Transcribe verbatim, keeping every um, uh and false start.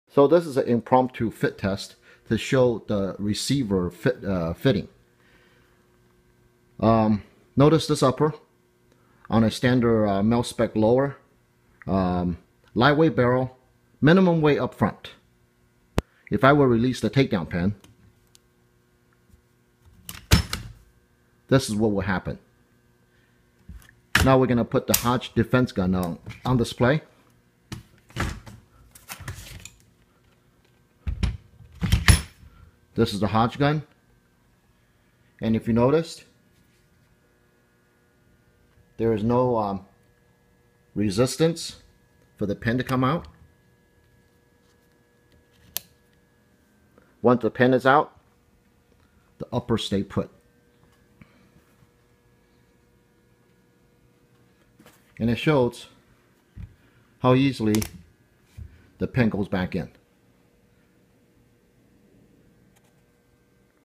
So this is an impromptu fit test to show the receiver fit, uh, fitting. Um, notice this upper on a standard uh, mil spec lower, um, lightweight barrel, minimum weight up front. If I will release the takedown pin, this is what will happen. Now we're going to put the Hodge Defense gun on, on display. This is the Hodge gun. And if you noticed, there is no um, resistance for the pin to come out. Once the pin is out, the upper stay put. And it shows how easily the pin goes back in.